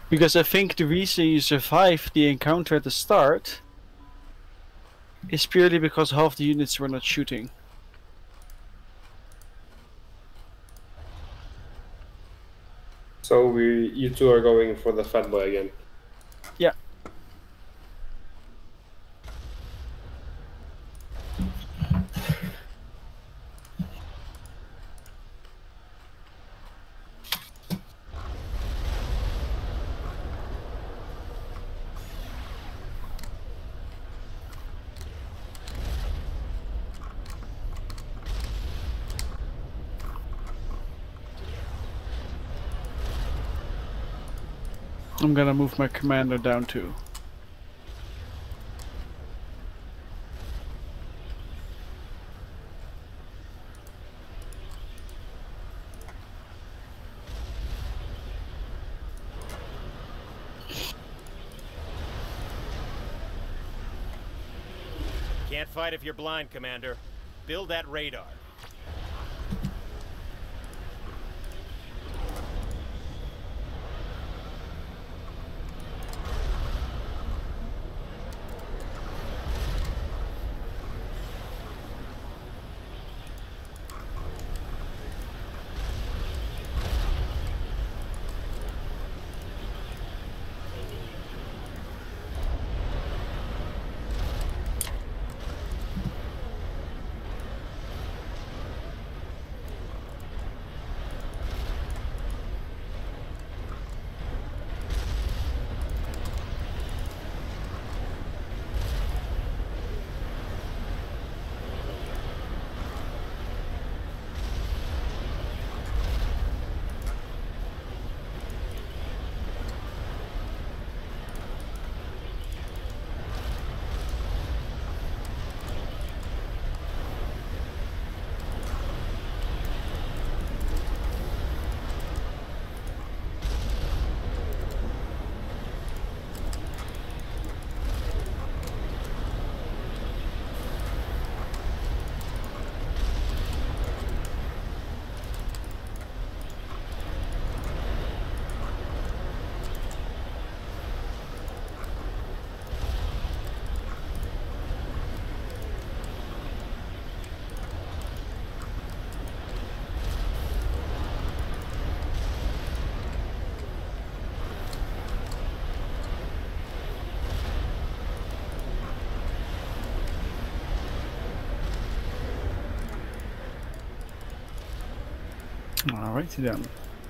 Because I think the reason you survived the encounter at the start is purely because half the units were not shooting. So you two are going for the fat boy again. Yeah. I'm gonna move my commander down too. Can't fight if you're blind, Commander. Build that radar. Alrighty then.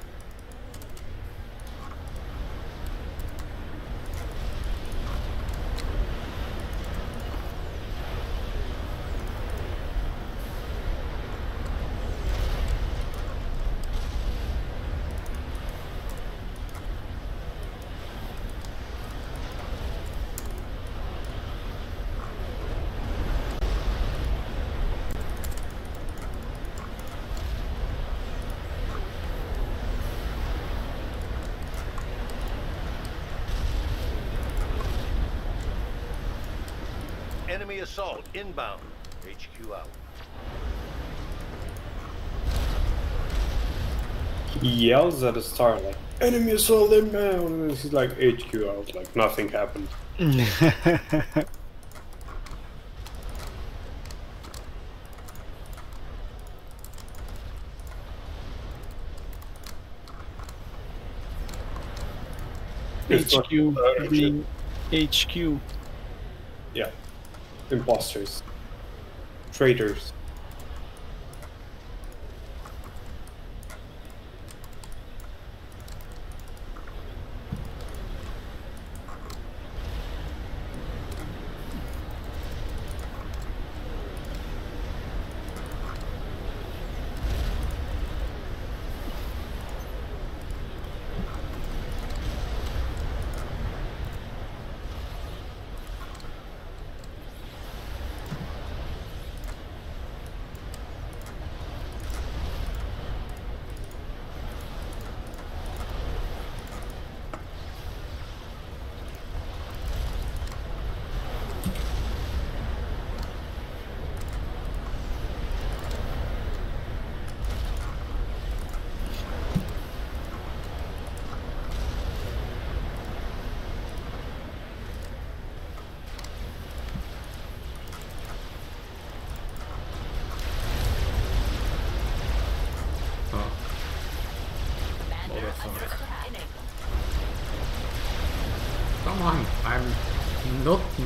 Enemy assault inbound. HQ out. He yells at the star like, "Enemy assault inbound!" And he's like, "HQ out," like nothing happened. HQ being HQ. Yeah. Imposters. Traitors.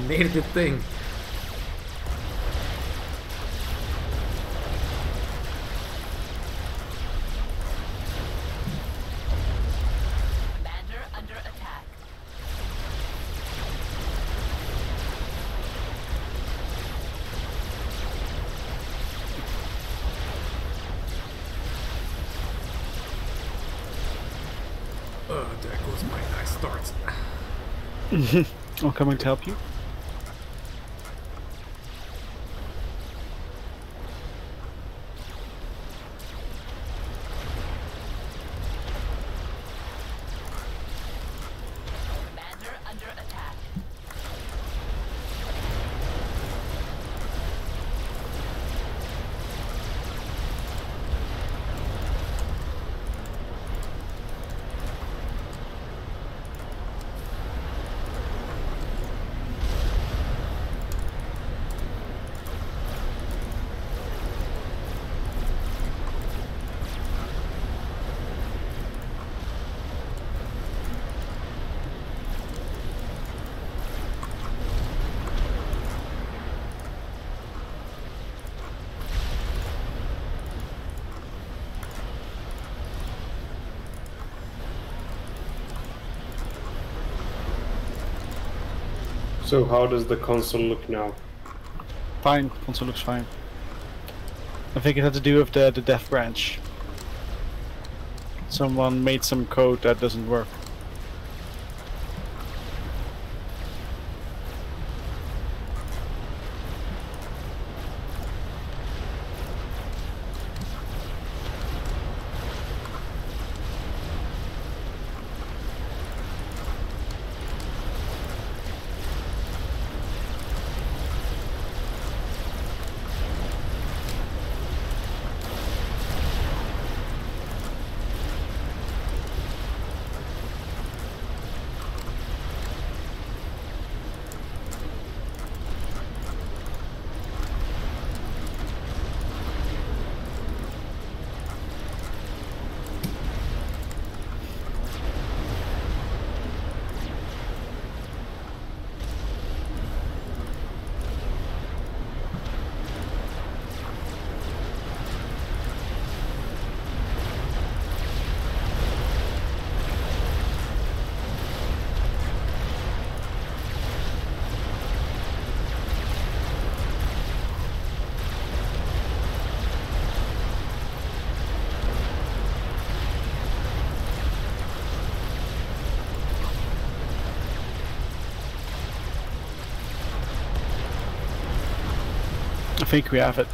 Nailed the thing. Commander under attack. There goes my nice start. I'm coming to help you. Commander under attack. So how does the console look now? Fine, console looks fine. I think it had to do with the dev branch. Someone made some code that doesn't work. I think we have it.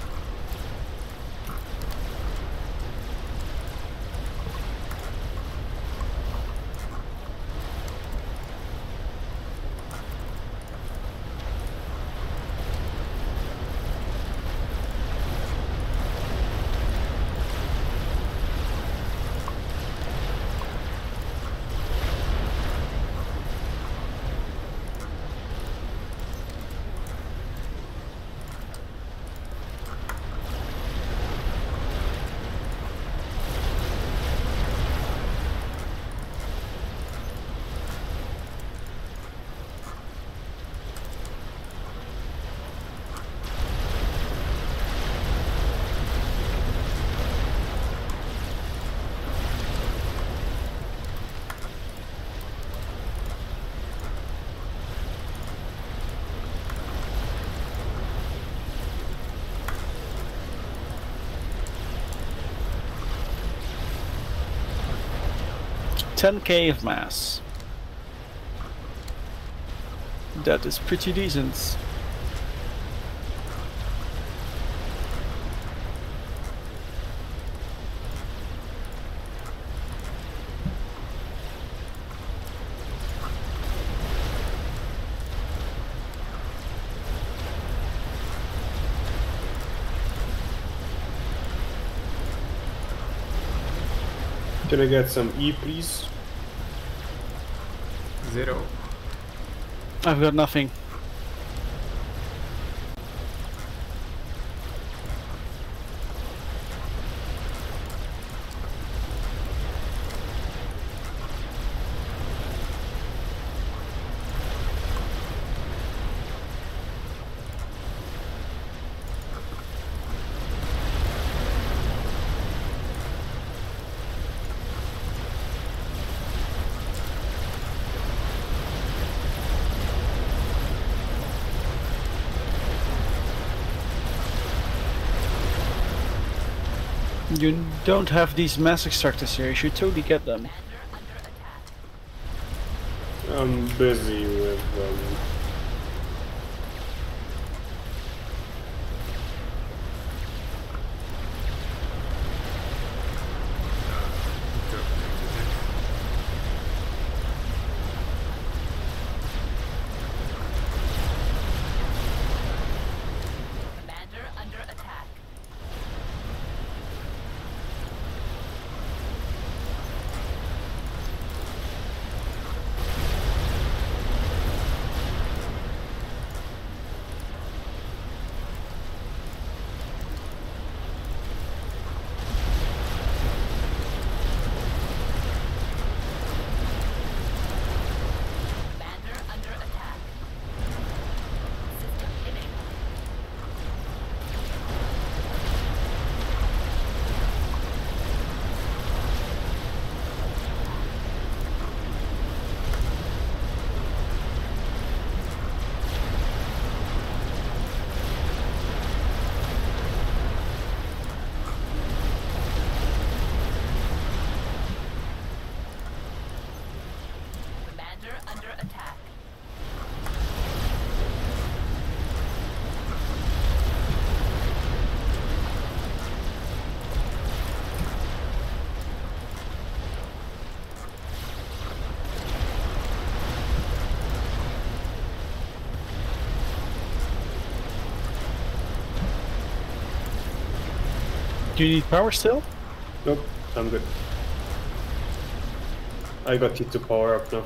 $10K of mass. That is pretty decent. Can I get some E, please? 0. I've got nothing. You don't have these mass extractors here. You should totally get them. I'm busy with Commander under attack. Commander under attack. System enabled. Commander under attack. Do you need power still? nope, I'm good. I got you to power up now.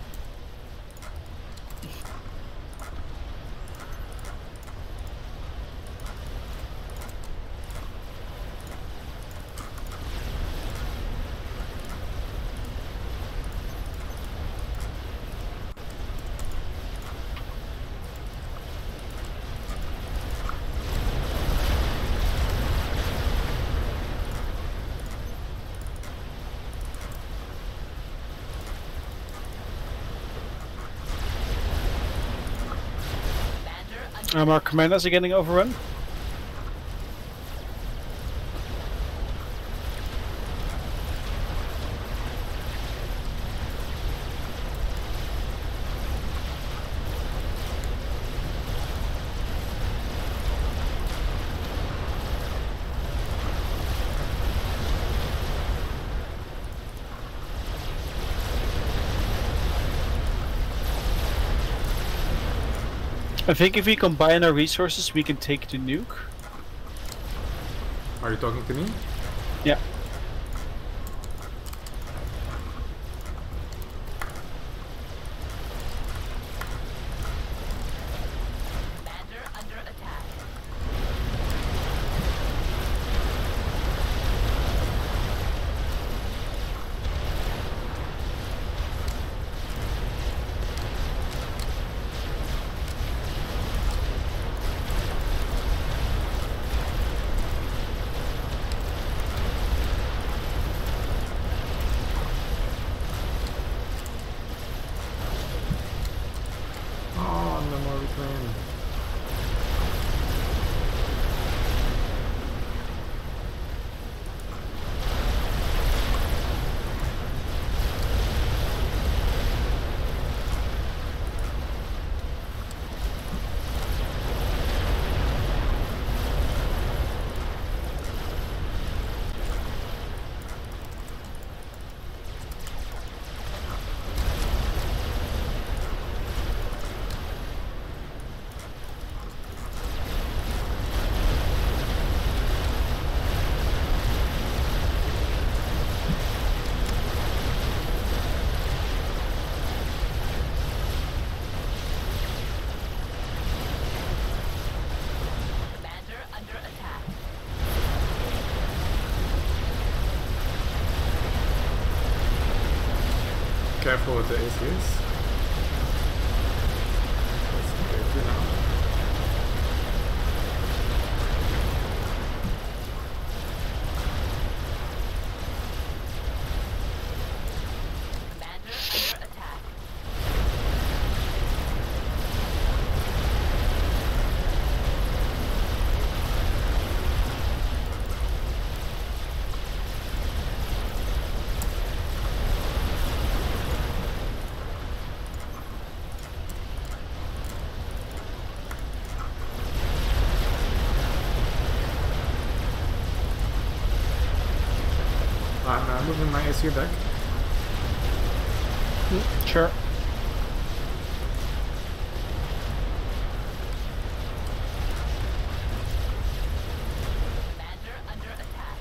Commander under Our commanders are getting overrun. I think if we combine our resources, we can take the nuke. Are you talking to me? Yeah. Commander under attack. Oh, no more reclaim. Commander under attack. Careful with the ACS. Let's get you now. Commander under attack. I'm moving my SU back. Sure. Commander under attack.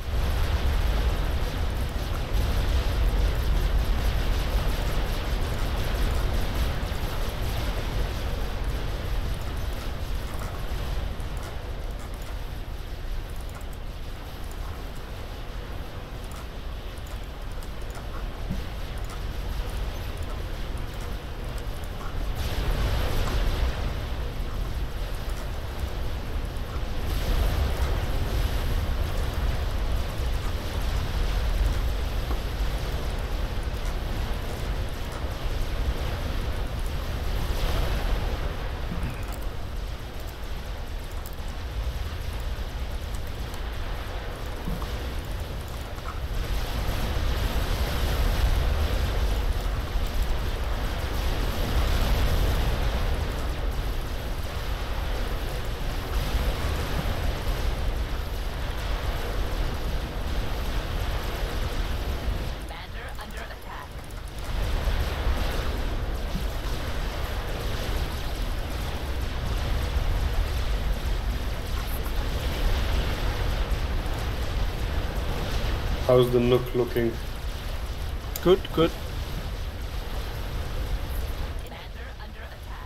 Commander under attack. How's the Nook looking? Good, good. Commander under attack.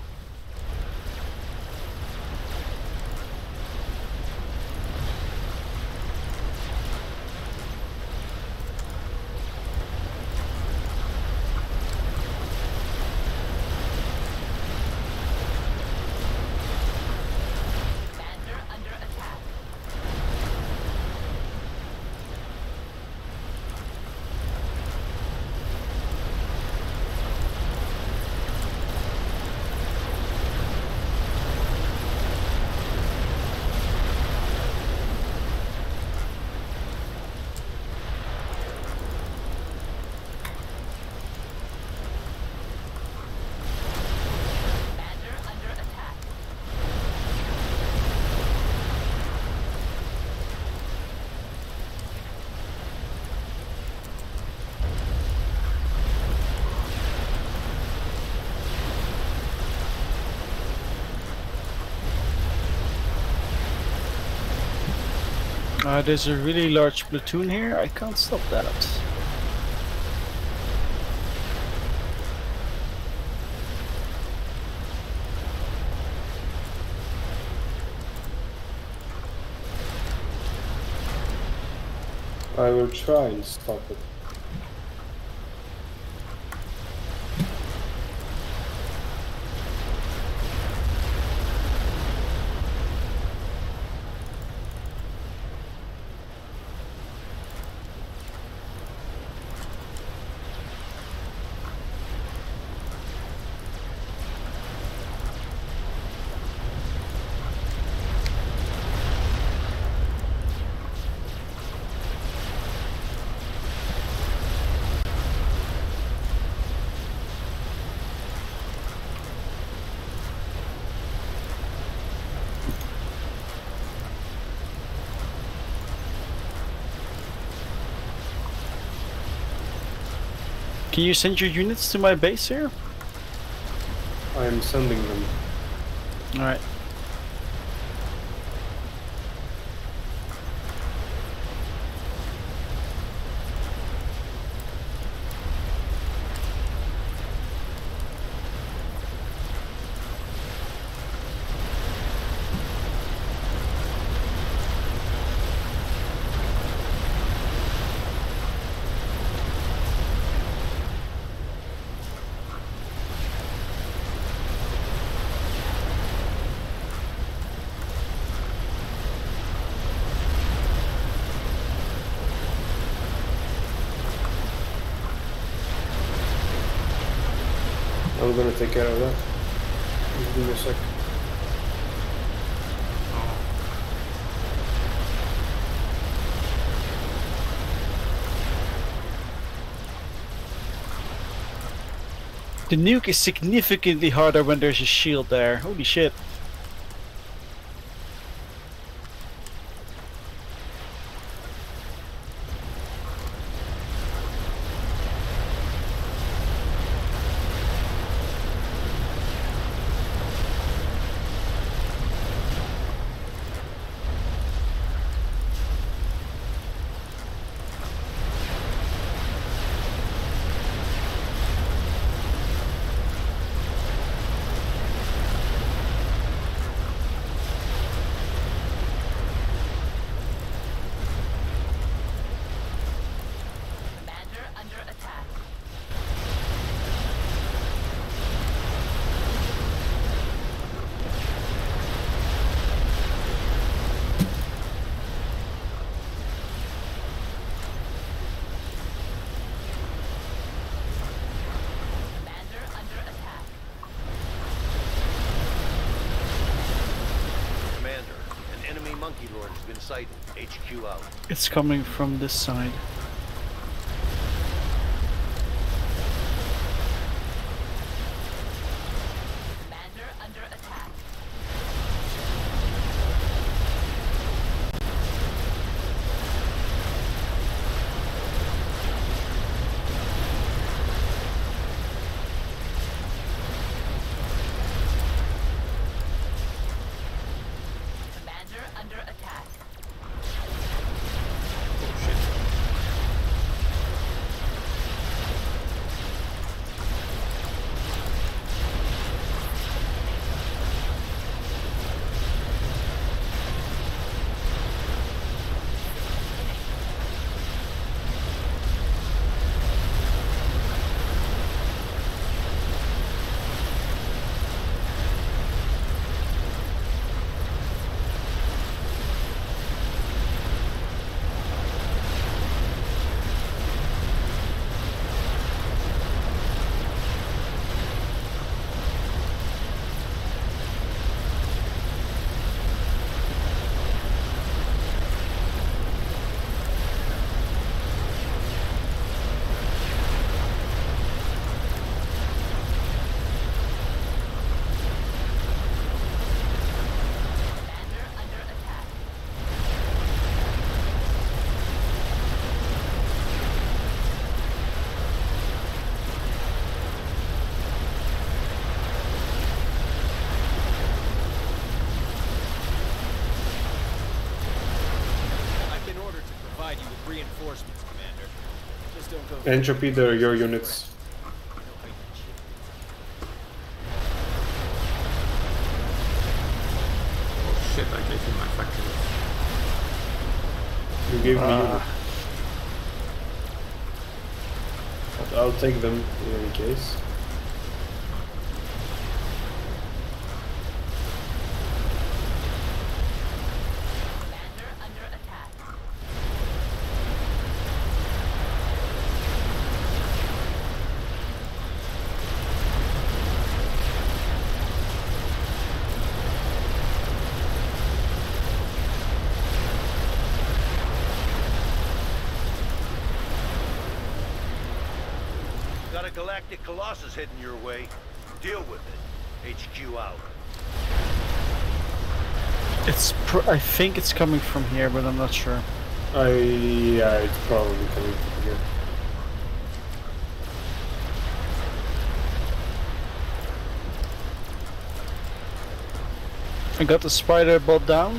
Commander under attack. Commander under attack. There's a really large platoon here. I can't stop that. I will try and stop it. Can you send your units to my base here? I am sending them. Alright. I'm gonna take care of that. Just give me a sec. The nuke is significantly harder when there's a shield there. Holy shit. bounty lord has been sighted. HQ out. It's coming from this side. Commander under attack. Commander under attack. Oh shit. Commander under attack. I've been ordered to provide you with reinforcements, Commander. Just don't go. Entropy, your units. Oh shit, I gave him my factory. You gave me units. But I'll take them in any case. Commander under attack. Got a galactic colossus heading your way. Deal with it. HQ out. I think it's coming from here, but I'm not sure. Yeah, it's probably coming from here. I got the spider bot down.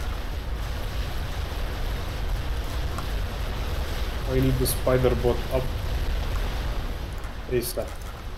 I need the spider bot up. ASAP.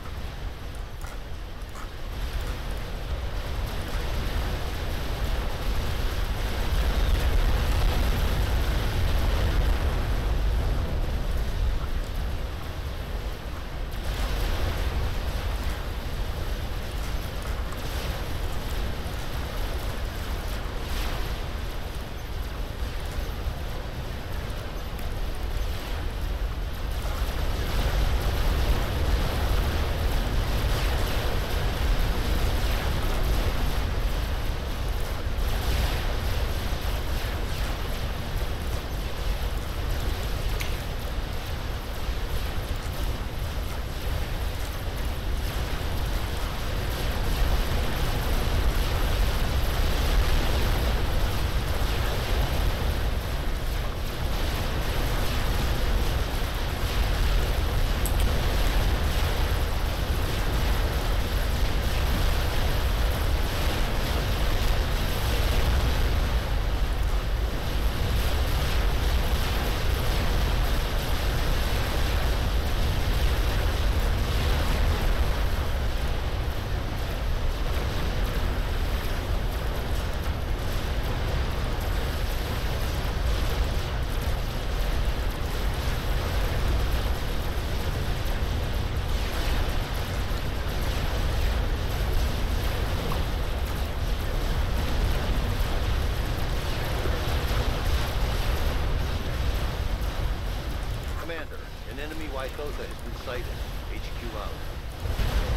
Lycotha has been sighted. HQ out.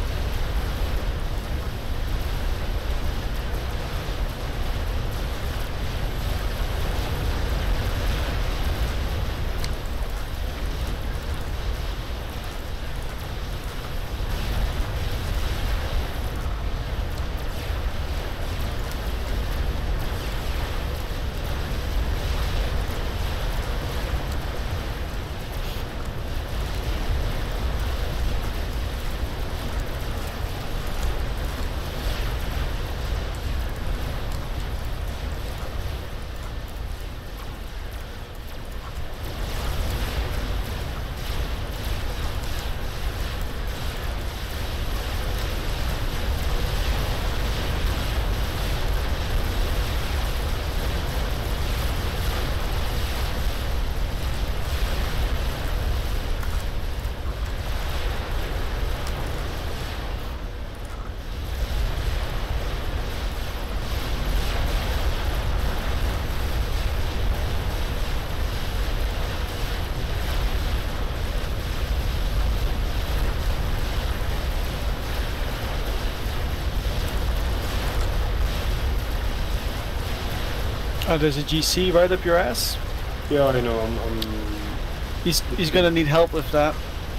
Oh, there's a GC right up your ass. Yeah, I know. I'm He's gonna need help with that.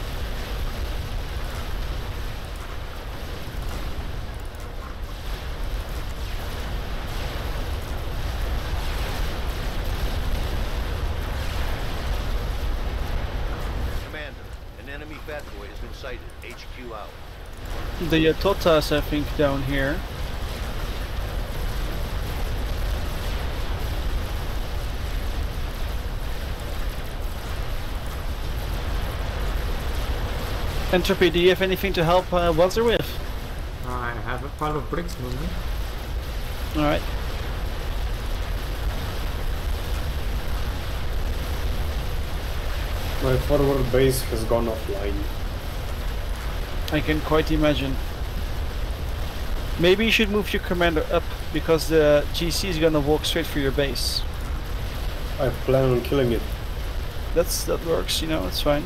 Commander, an enemy fat boy has been sighted. HQ out. The Totas, I think, down here. Entropy, do you have anything to help Wazzer with? I have a pile of bricks moving. Alright. My forward base has gone offline. I can quite imagine. Maybe you should move your commander up, because the GC is gonna walk straight for your base. I plan on killing it. That works, you know, it's fine.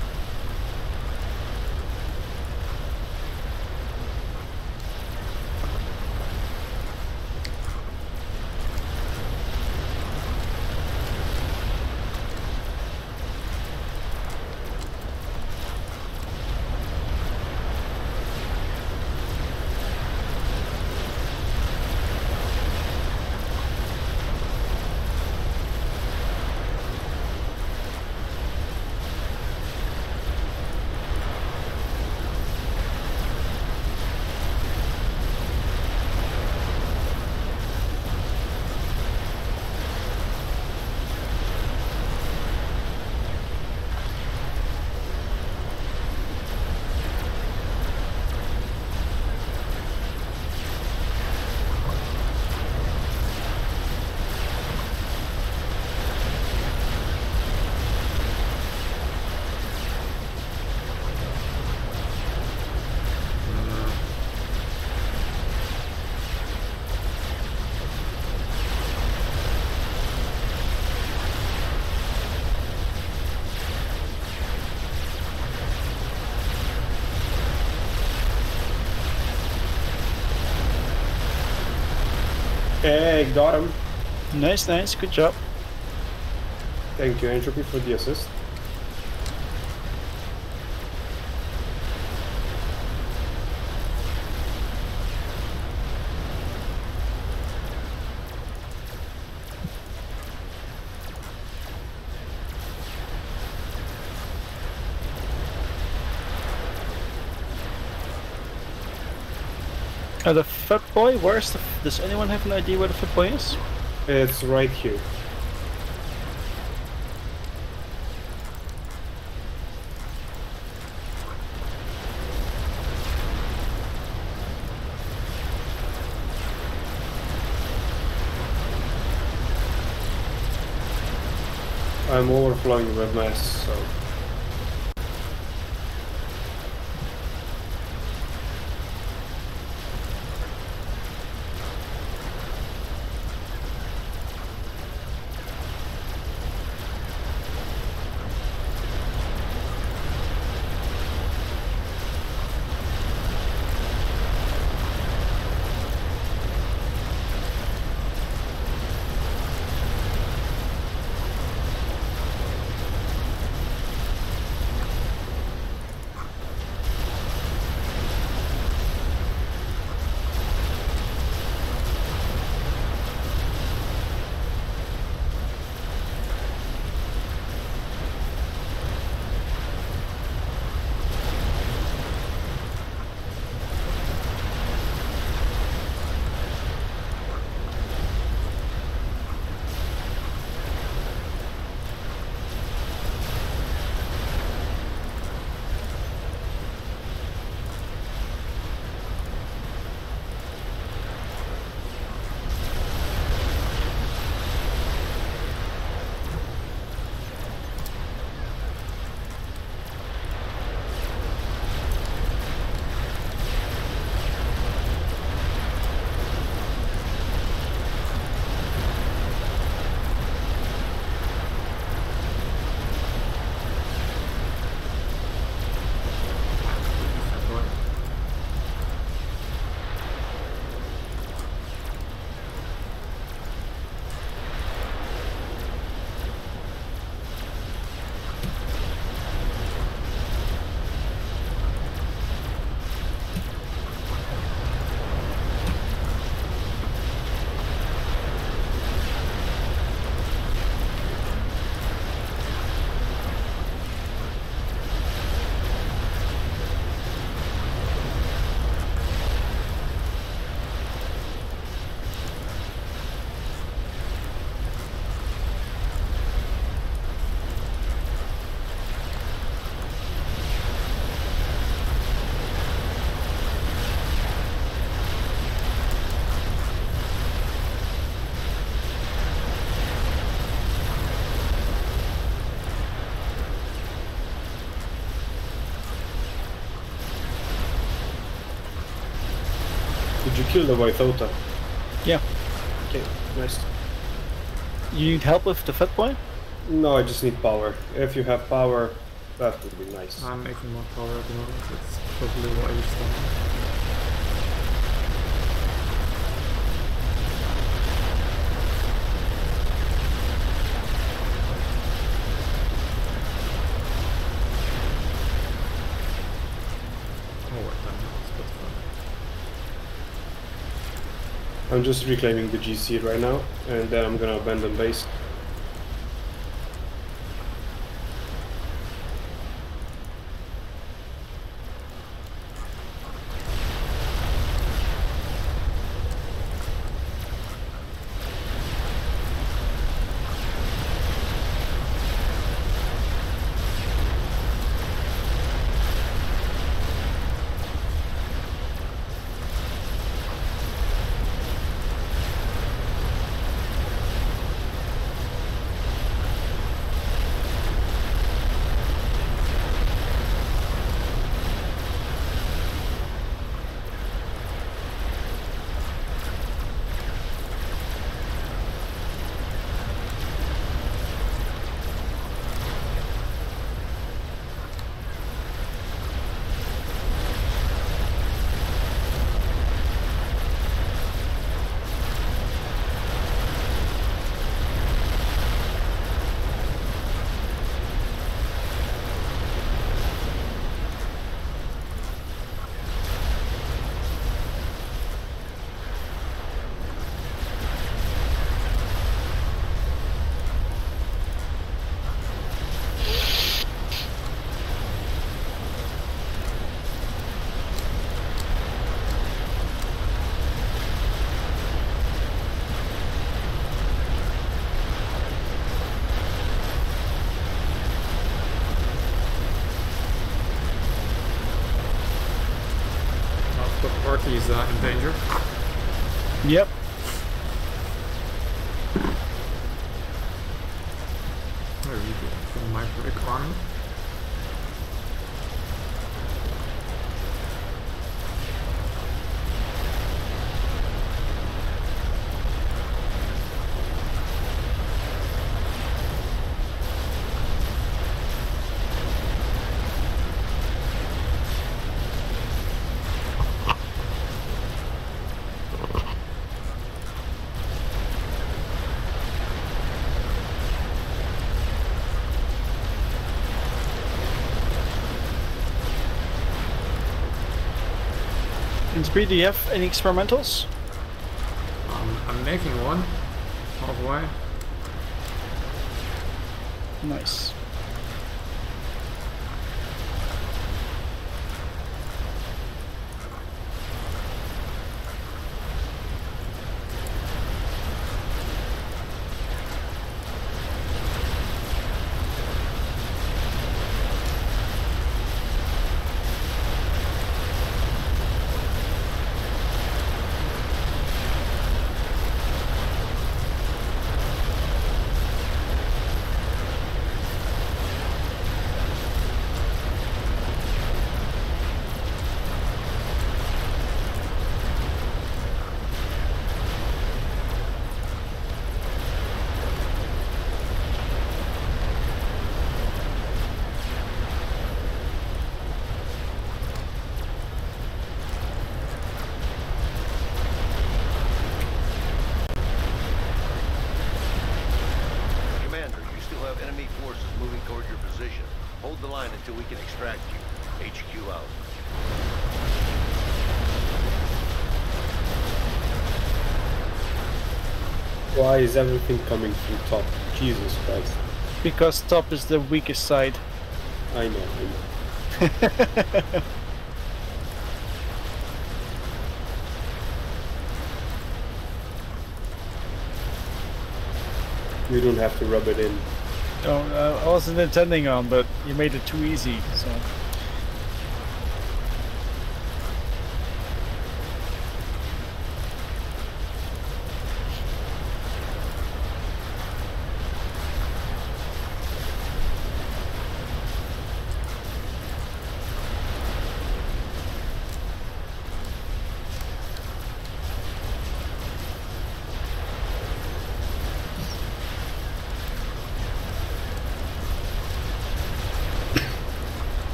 Hey, got him. Nice, nice, good job. Thank you, Entropy, for the assist. The Fat Boy, where's the... Does anyone have an idea where the Fat Boy is? It's right here. I'm overflowing with mass, so... Did you kill the Waithota? Yeah. Okay, nice. You need help with the fat boy? No, I just need power. If you have power, that would be nice. I'm making more power at the moment. That's probably why you're standing. Oh, what time is it? I'm just reclaiming the GC right now, and then I'm gonna abandon base. The party is in danger. Yep. Where are you going? From my brick army? Inspire, do you have any experimentals? I'm making one. Halfway. Nice. Commander, you still have enemy forces moving toward your position. Hold the line until we can extract you. HQ out. Why is everything coming through top? Jesus Christ. Because top is the weakest side. I know. You don't have to rub it in. Oh, I wasn't intending on, but you made it too easy, so...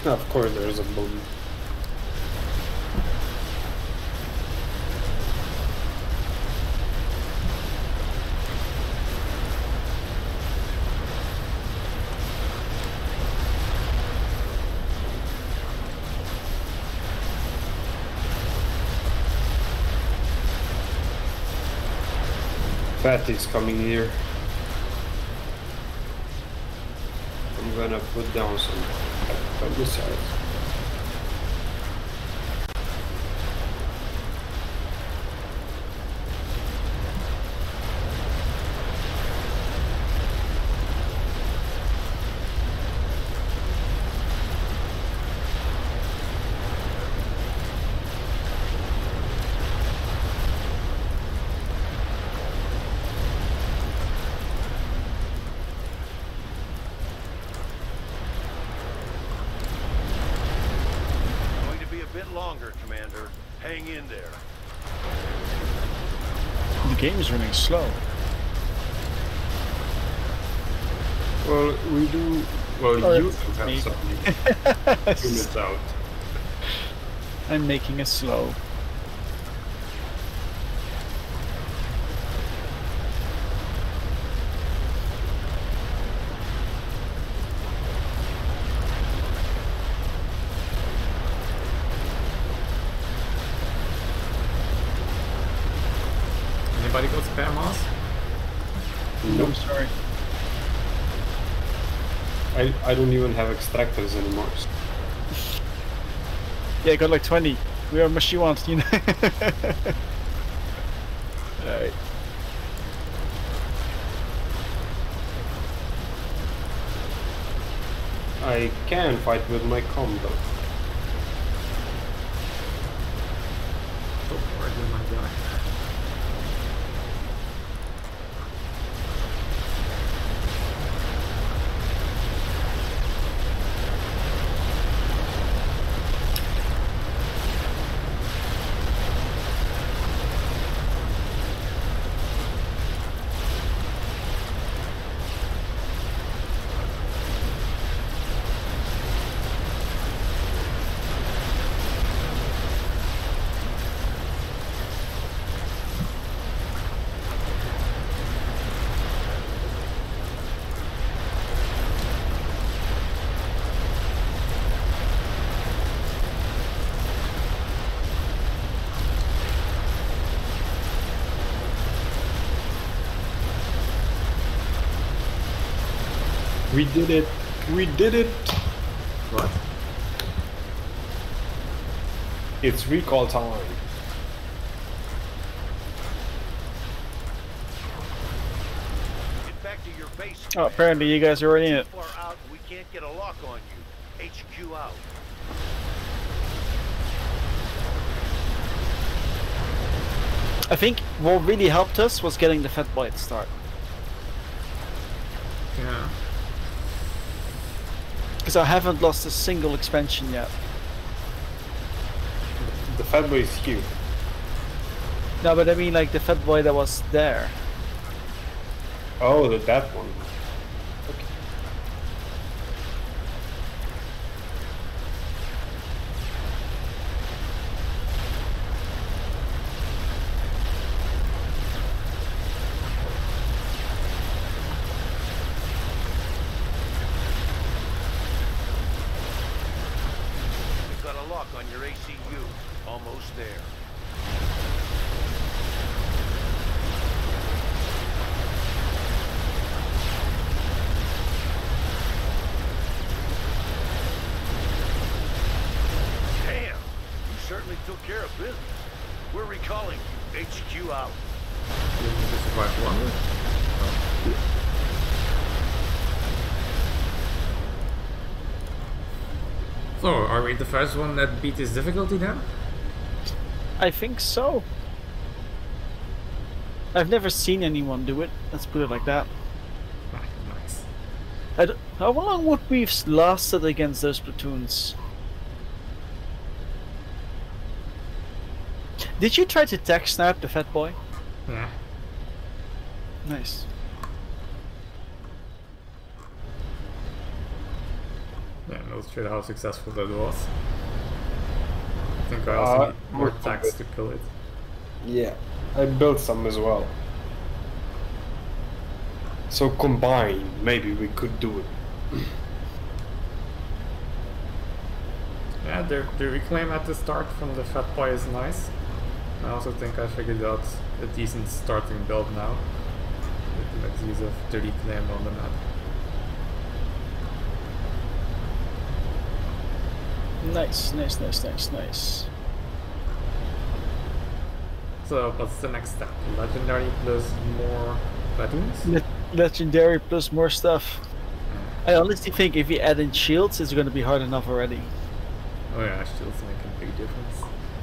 Of course there's a boom. Fatty's coming here. I'm gonna put down some missiles. Longer, Commander. Hang in there. The game is running slow. Well, we do. Well, Or you it's can me. have some units out. I'm making it slow. Anybody got spare mass? No, I'm sorry. I don't even have extractors anymore. Yeah, I got like 20. We are much you want, you know. Alright. I can fight with my comm though. Oh, where did my guy? We did it! We did it! What? It's recall time. Get back to your base. Oh, apparently you guys are already in it. Too far out, we can't get a lock on you. HQ out. I think what really helped us was getting the Fat Boy at the start. Yeah. Because I haven't lost a single expansion yet. The Fat Boy is here. No, but I mean like the Fat Boy that was there. Oh, that one. We've got a lock on your ACU. Almost there. Damn! You certainly took care of business. We're recalling you. HQ out. You need to survive longer. Oh. So, are we the first one that beat this difficulty then? I think so. I've never seen anyone do it. Let's put it like that. Nice. How long would we have lasted against those platoons? Did you try to tech snap the Fat Boy? Yeah. Nice. Yeah, no not sure how successful that was. I think I also need more more tax to kill it. Yeah, I built some as well. So combined, maybe we could do it. Yeah, the reclaim at the start from the Fat Boy is nice. I also think I figured out a decent starting build now. With the max use of the reclaim on the map. Nice, nice, nice, nice, nice. So, what's the next step? Legendary plus more platoons? Legendary plus more stuff. I honestly think if you add in shields, it's going to be hard enough already. Oh yeah, shields make a big difference.